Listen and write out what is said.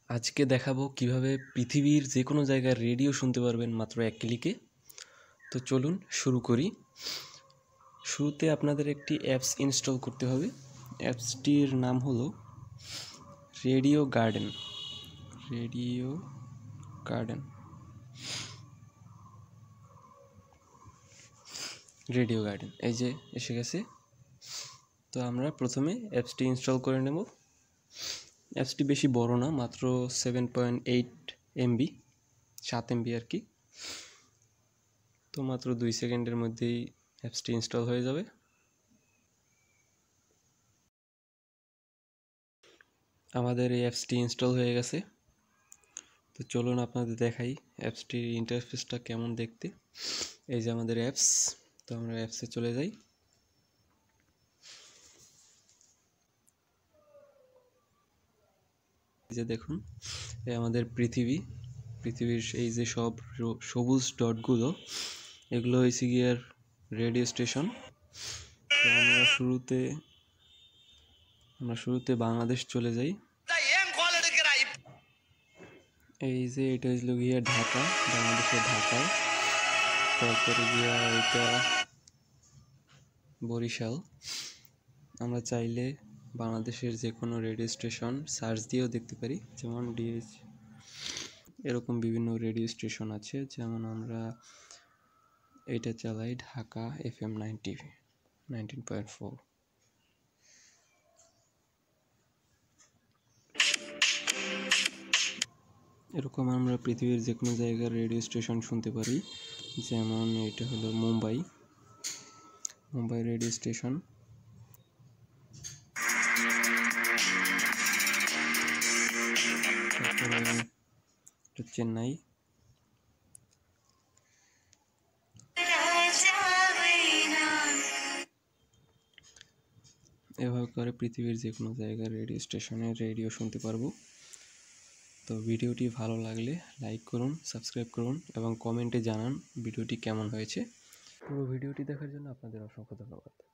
আজকে দেখাবো কিভাবে পৃথিবীর যে কোনো জায়গার রেডিও শুনতে পারবেন মাত্র এক ক্লিকে। তো চলুন শুরু করি। শুরুতে আপনাদের একটি অ্যাপস ইনস্টল করতে হবে। অ্যাপসটির নাম হলো রেডিও গার্ডেন। রেডিও গার্ডেন এই যে এসে গেছে। তো আমরা প্রথমে অ্যাপসটি ইনস্টল করে নেব। অ্যাপসটি বেশি বড় না, মাত্র 7.8 MB, 7 MB আর কি। তো মাত্র 2 সেকেন্ডের মধ্যেই অ্যাপসটি ইনস্টল হয়ে যাবে। আমাদের এই অ্যাপসটি ইনস্টল হয়ে গেছে। তো চলুন আপনাদের দেখাই অ্যাপসটির ইন্টারফেসটা কেমন দেখতে। এই যে আমাদের অ্যাপস। তো আমরা অ্যাপসে চলে যাই। এই যে দেখুন, এই আমাদের পৃথিবীর এই যে সব সবুজ ডটগুলো, এগুলো হয়েছে গিয়ে রেডিও স্টেশন। তো আমরা শুরুতে বাংলাদেশ চলে যাই। এই যে এটা হইল গিয়ে ঢাকা, বাংলাদেশের ঢাকায়। তারপরে গিয়া এটা বরিশাল। আমরা চাইলে বাংলাদেশের যে কোনো রেডিও স্টেশন সার্চ দিয়েও দেখতে পারি, যেমন ডিএইচ, এরকম বিভিন্ন রেডিও স্টেশন আছে। যেমন আমরা এটা চালাই ঢাকা FM 19.4। এরকম আমরা পৃথিবীর যে কোনো জায়গার রেডিও স্টেশন শুনতে পারি। যেমন এটা হলো মুম্বাই রেডিও স্টেশন। তারপরে চেন্নাই। এভাবে করে পৃথিবীর যে কোনো জায়গার রেডিও স্টেশনে রেডিও শুনতে পারবো। তো ভিডিওটি ভালো লাগলে লাইক করুন, সাবস্ক্রাইব করুন এবং কমেন্টে জানান ভিডিওটি কেমন হয়েছে। পুরো ভিডিওটি দেখার জন্য আপনাদের অসংখ্য ধন্যবাদ।